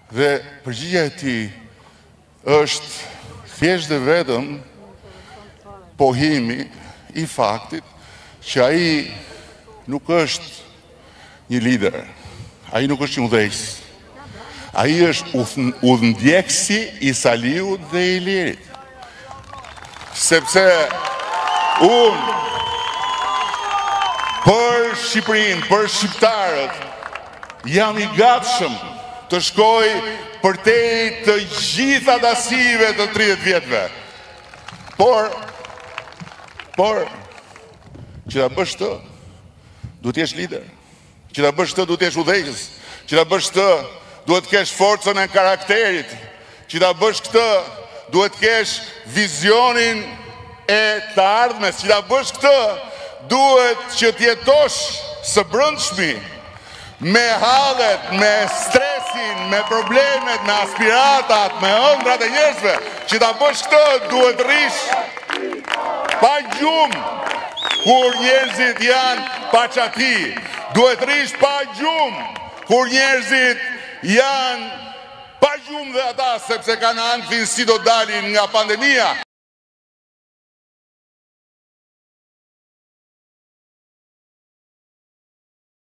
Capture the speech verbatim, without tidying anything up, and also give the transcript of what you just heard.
Dhe përgjigja e tij është thjesht dhe vetëm pohimi i faktit që ai nuk është një lider, ai nuk është një udhëheqës. Ai është udhëndjekësi i Saliut dhe i Ilirit. Sepse unë për Shqipërinë, për shqiptarët, jam i gatshëm të shkoj përtej të gjitha dasive të tridhjetë vjetëve. Por, por, që ta bësh të, duhet jesh lider. Që ta bësh të, duhet jesh udhëheqës. Që ta bësh të, duhet kesh forcën e karakterit. Që ta bësh këtë, duhet kesh vizionin e të ardhmes. Që ta bësh këtë, duhet që t'jetosh së brëndshmi me hallet, me stresin, me problemet, me aspiratat, me ëndrat e njerëzve. Që ta bësh këtë, duhet rish pa gjumë kur njerëzit janë pa qati. Duhet rish pa gjumë kur njerëzit janë pa gjumë dhe ata, sepse kanë anëthin si do dalin nga pandemia.